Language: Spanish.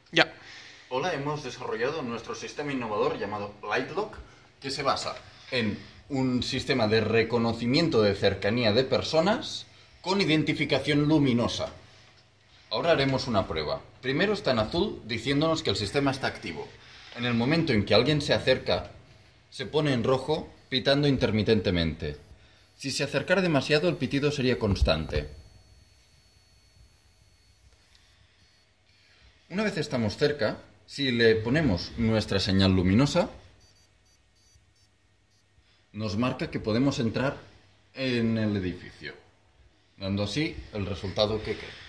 Ya. Hola, hemos desarrollado nuestro sistema innovador llamado Lightlock, que se basa en un sistema de reconocimiento de cercanía de personas con identificación luminosa. Ahora haremos una prueba. Primero está en azul diciéndonos que el sistema está activo. En el momento en que alguien se acerca, se pone en rojo, pitando intermitentemente. Si se acercara demasiado, el pitido sería constante. Una vez estamos cerca, si le ponemos nuestra señal luminosa, nos marca que podemos entrar en el edificio, dando así el resultado que queremos.